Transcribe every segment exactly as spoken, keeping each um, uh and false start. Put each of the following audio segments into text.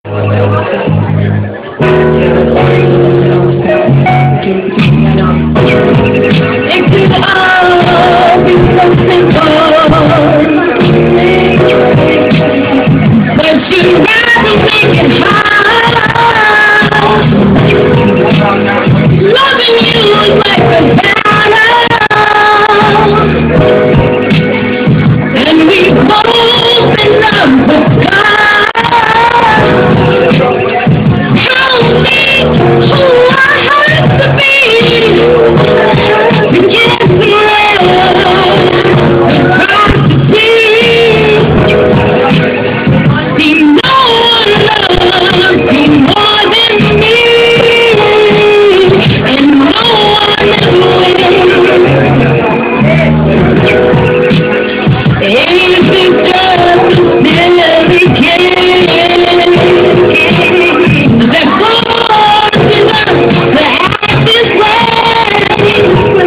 It could all be so simple, but you'd rather make it hard. Loving you is like a battle, and we both in love with God. Tell me who I have to be to get the love across the sea. See, no one loves me more than me, and no one ever will. Anything just nearly can. That forces us to act this way.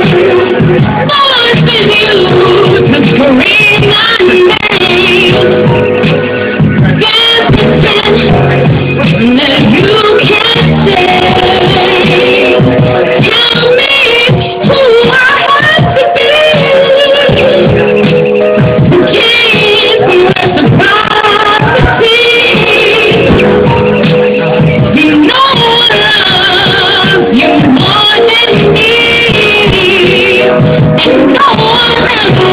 Forces you to scream my name. Guess it's that you can't say. Tell me who I have to be. Keep reciprocity. You know I love you more than me, and no one ever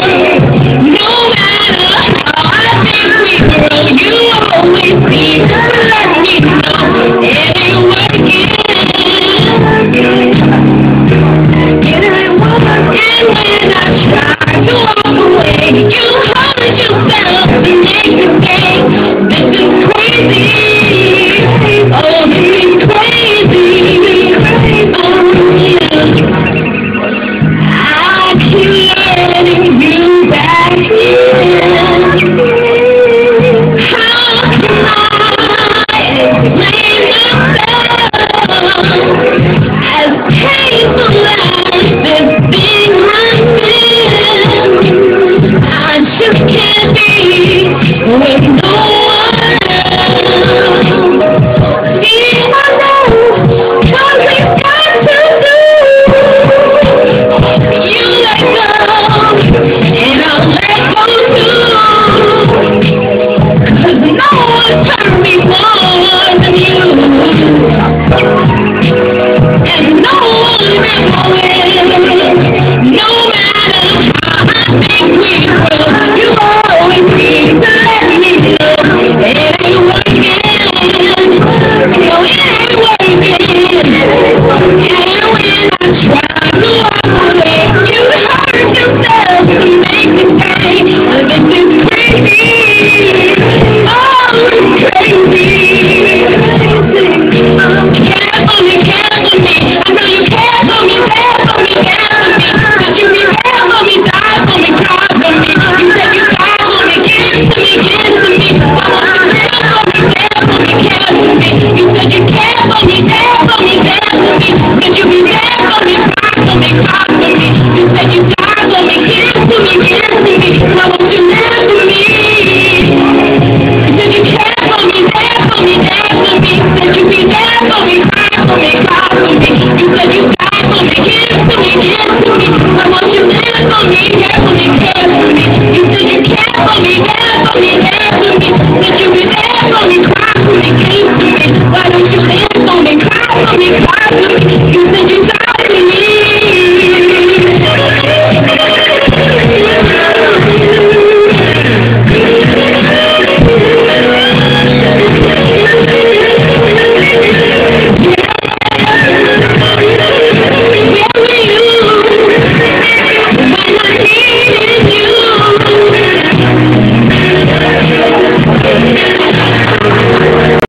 will. No matter how I think we grow, you always be.